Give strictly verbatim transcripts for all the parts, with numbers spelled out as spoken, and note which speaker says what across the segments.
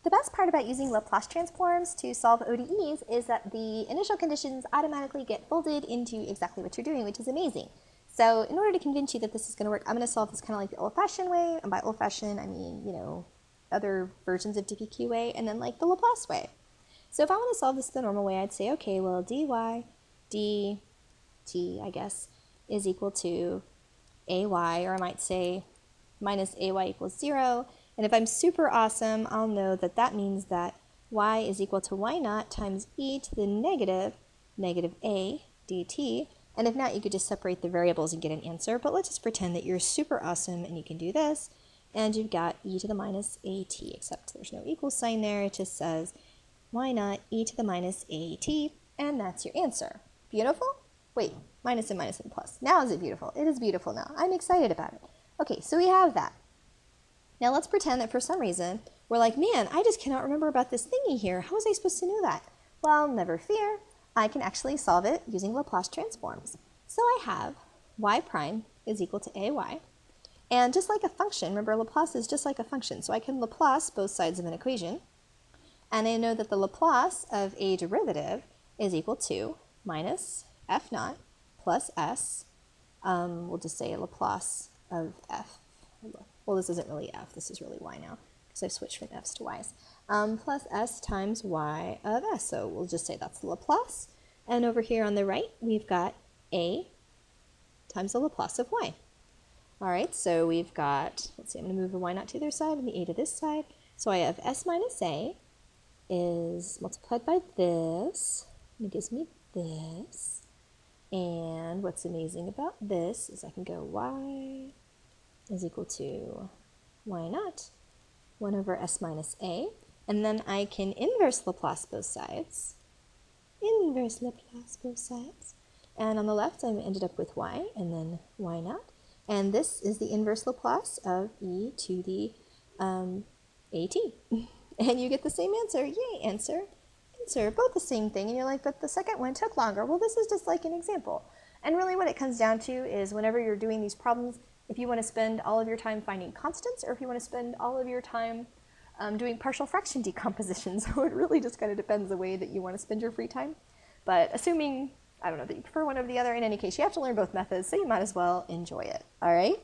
Speaker 1: The best part about using Laplace transforms to solve O D Es is that the initial conditions automatically get folded into exactly what you're doing, which is amazing. So in order to convince you that this is going to work, I'm going to solve this kind of like the old-fashioned way. And by old-fashioned, I mean, you know, other versions of D P Q way, and then like the Laplace way. So if I want to solve this the normal way, I'd say, okay, well, dy dt, I guess, is equal to ay, or I might say minus ay equals zero. And if I'm super awesome, I'll know that that means that y is equal to y naught times e to the negative negative a dt. And if not, you could just separate the variables and get an answer. But let's just pretend that you're super awesome and you can do this. And you've got e to the minus at, except there's no equal sign there. It just says y naught e to the minus at, and that's your answer. Beautiful? Wait, minus and minus and plus. Now is it beautiful? It is beautiful now. I'm excited about it. Okay, so we have that. Now let's pretend that for some reason we're like, man, I just cannot remember about this thingy here. How was I supposed to know that? Well, never fear. I can actually solve it using Laplace transforms. So I have y prime is equal to ay. And just like a function, remember Laplace is just like a function. So I can Laplace both sides of an equation. And I know that the Laplace of a derivative is equal to minus f naught plus s. Um, we'll just say Laplace of f. Well, this isn't really f, this is really y now, because I've switched from f's to y's, um, plus s times y of s. So we'll just say that's the Laplace. And over here on the right, we've got a times the Laplace of y. All right, so we've got, let's see, I'm going to move the y naught to the other side and the a to this side. So I have s minus a is multiplied by this, and it gives me this. And what's amazing about this is I can go y is equal to y naught, one over s minus a, and then I can inverse Laplace both sides, inverse Laplace both sides, and on the left I ended up with y, and then y naught, and this is the inverse Laplace of e to the um, at, and you get the same answer. Yay, answer, answer, both the same thing, and you're like, but the second one took longer. Well, this is just like an example, and really what it comes down to is whenever you're doing these problems, if you want to spend all of your time finding constants, or if you want to spend all of your time um, doing partial fraction decomposition. So it really just kind of depends the way that you want to spend your free time. But assuming, I don't know, that you prefer one over the other, in any case, you have to learn both methods, so you might as well enjoy it, all right?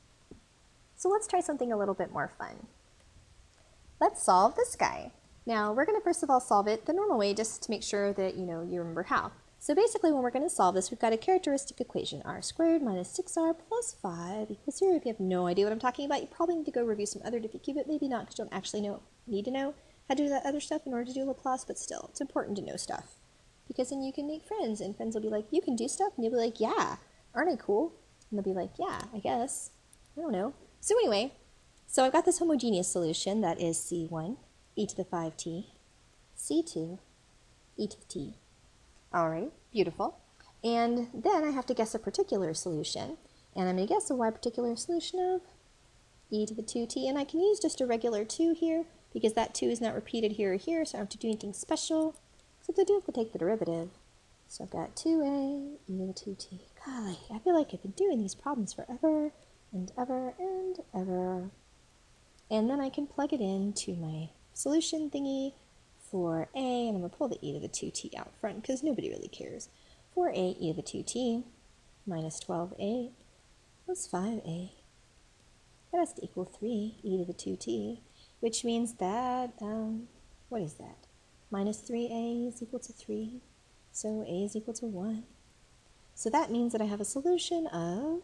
Speaker 1: So let's try something a little bit more fun. Let's solve this guy. Now, we're going to first of all solve it the normal way, just to make sure that, you know, you remember how. So basically, when we're going to solve this, we've got a characteristic equation, r squared minus six r plus five equals zero. If you have no idea what I'm talking about, you probably need to go review some other D P Q, but maybe not, because you don't actually know, need to know how to do that other stuff in order to do Laplace, but still, it's important to know stuff. Because then you can make friends, and friends will be like, you can do stuff? And you'll be like, yeah, aren't I cool? And they'll be like, yeah, I guess. I don't know. So anyway, so I've got this homogeneous solution that is c one e to the five t, c two e to the t. All right, beautiful. And then I have to guess a particular solution. And I'm going to guess a y particular solution of e to the two t. And I can use just a regular two here, because that two is not repeated here or here, so I don't have to do anything special. Except I do have to take the derivative. So I've got two a e to the two t. Golly, I feel like I've been doing these problems forever and ever and ever. And then I can plug it into my solution thingy for a, and I'm going to pull the e to the two t out front because nobody really cares. four a e to the two t minus twelve a plus five a. That has to equal three e to the two t, which means that, um, what is that? Minus three a is equal to three, so a is equal to one. So that means that I have a solution of,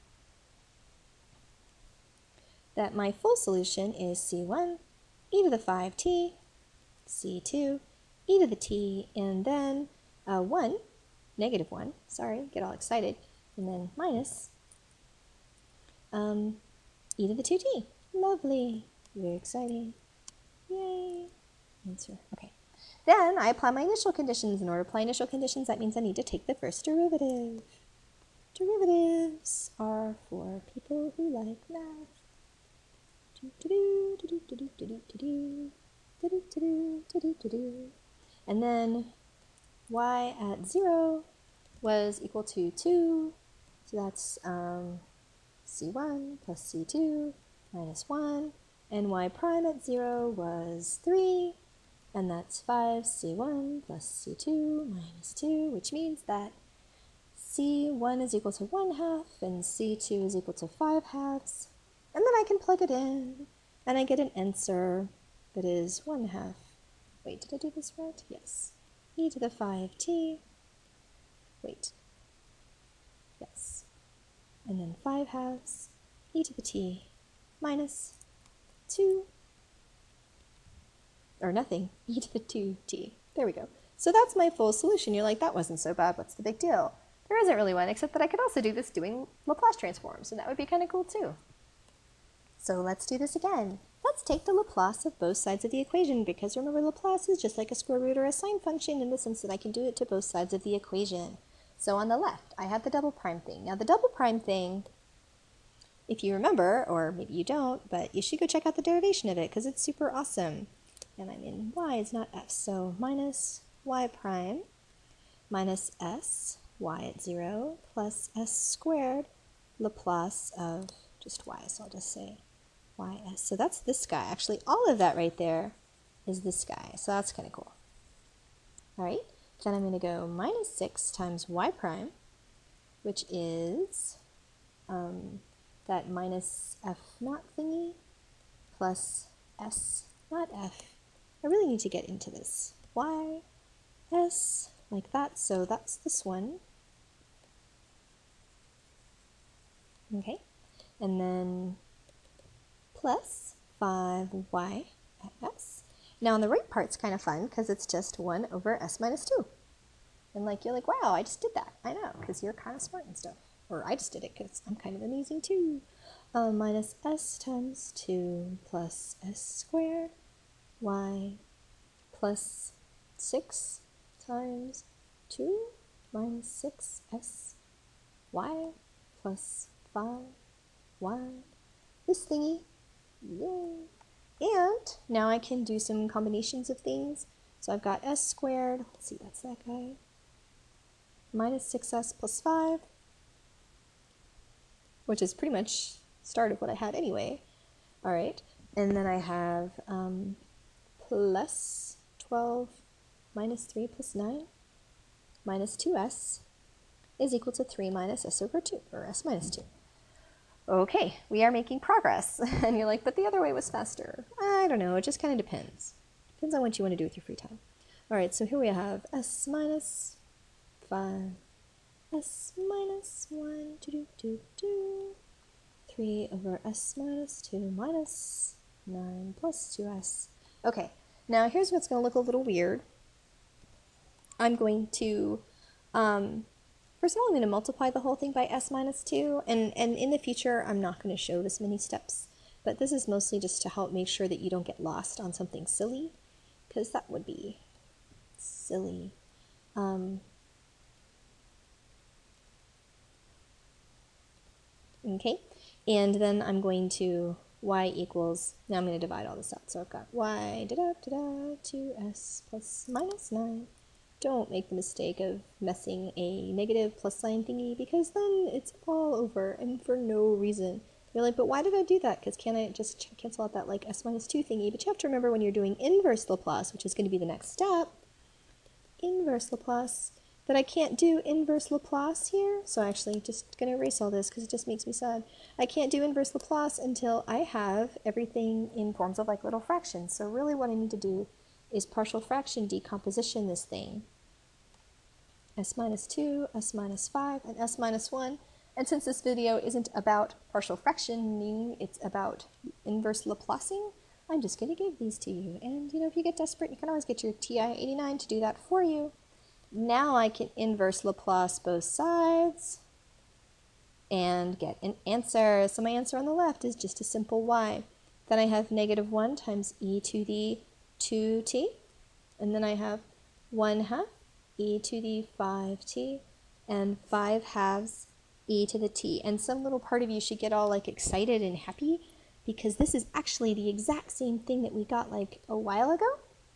Speaker 1: that my full solution is c one e to the five t, c two e to the t, and then uh, one, negative one, sorry, get all excited, and then minus um, e to the two t. Lovely, very exciting, yay, answer, okay. Then I apply my initial conditions. In order to apply initial conditions, that means I need to take the first derivative. Derivatives are for people who like math. And then y at zero was equal to two, so that's um, c one plus c two minus one. and y prime at zero was three, and that's five c one plus c two minus two, which means that c one is equal to one half, and c two is equal to five halves, and then I can plug it in, and I get an answer that is one half. Wait, did I do this right? Yes. E to the five t, wait, yes, and then five halves, e to the t minus two, or nothing, e to the two t. There we go. So that's my full solution. You're like, that wasn't so bad, what's the big deal? There isn't really one, except that I could also do this doing Laplace transforms, and that would be kind of cool too. So let's do this again. Let's take the Laplace of both sides of the equation, because remember, Laplace is just like a square root or a sine function in the sense that I can do it to both sides of the equation. So on the left, I have the double prime thing. Now the double prime thing, if you remember, or maybe you don't, but you should go check out the derivation of it because it's super awesome. And I'm in y, it's not f, so minus y prime minus s, y at zero, plus s squared, Laplace of just y, so I'll just say ys. So that's this guy. Actually, all of that right there is this guy, so that's kind of cool. All right, then I'm going to go minus six times y prime, which is um, that minus f naught thingy, plus s not f. I really need to get into this. Y, s, like that, so that's this one. Okay, and then plus five y at s. Now on the right part's kind of fun because it's just one over s minus two. And like you're like, wow, I just did that. I know, because you're kind of smart and stuff. Or I just did it because I'm kind of amazing too. Uh, minus s times two plus s squared, y plus six times two minus six s, y plus five y, this thingy, yay. And now I can do some combinations of things. So I've got s squared, let's see, that's that guy, minus six s plus five, which is pretty much start of what I had anyway. All right, and then I have um, plus twelve minus three plus nine minus two s is equal to three minus s over two, or s minus two. Okay, we are making progress. And you're like, but the other way was faster. I don't know, it just kind of depends. Depends on what you want to do with your free time. All right, so here we have s minus five, s minus one, do, do, do, do, three over s minus two minus nine plus two s. Okay, now here's what's going to look a little weird. I'm going to, um, first of all, I'm going to multiply the whole thing by s minus two, and, and in the future, I'm not going to show this many steps, but this is mostly just to help make sure that you don't get lost on something silly, because that would be silly. Um, okay, and then I'm going to y equals, now I'm going to divide all this out, so I've got y da da da da two s plus minus nine. Don't make the mistake of messing a negative plus sign thingy, because then it's all over and for no reason. You're like, but why did I do that? Because can't I just cancel out that like s minus two thingy? But you have to remember when you're doing inverse Laplace, which is going to be the next step, inverse Laplace, that I can't do inverse Laplace here. So I'm actually just going to erase all this because it just makes me sad. I can't do inverse Laplace until I have everything in forms of like little fractions. So really what I need to do is partial fraction decomposition this thing. S minus two, s minus five, and s minus one. And since this video isn't about partial fractioning, it's about inverse Laplacing, I'm just going to give these to you. And you know, if you get desperate, you can always get your T I eighty-nine to do that for you. Now I can inverse Laplace both sides and get an answer. So my answer on the left is just a simple y. Then I have negative one times e to the two t, and then I have one half e to the five t, and five halves e to the t. And some little part of you should get all like excited and happy, because this is actually the exact same thing that we got like a while ago.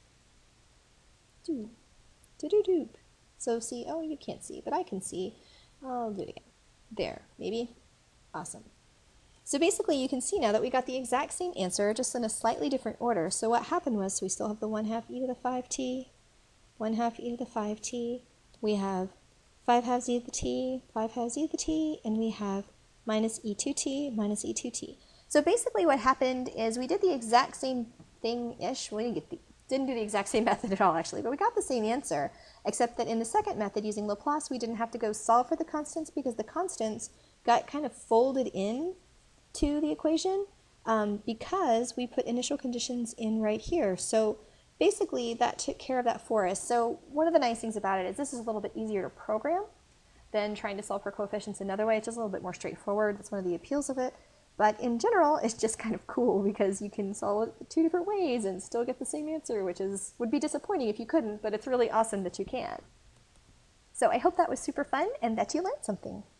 Speaker 1: Do, do, do, do. So see, oh, you can't see, but I can see. I'll do it again. There, maybe. Awesome. So basically you can see now that we got the exact same answer, just in a slightly different order. So what happened was, so we still have the one half e to the five t, one half e to the five t, we have five halves e to the t, five halves e to the t, and we have minus e two t minus e two t. So basically what happened is we did the exact same thing-ish. We didn't, get the, didn't do the exact same method at all, actually, but we got the same answer, except that in the second method, using Laplace, we didn't have to go solve for the constants because the constants got kind of folded in to the equation um, because we put initial conditions in right here. So basically that took care of that for us. So one of the nice things about it is this is a little bit easier to program than trying to solve for coefficients another way. It's just a little bit more straightforward. That's one of the appeals of it. But in general, it's just kind of cool because you can solve it two different ways and still get the same answer, which is would be disappointing if you couldn't, but it's really awesome that you can. So I hope that was super fun and that you learned something.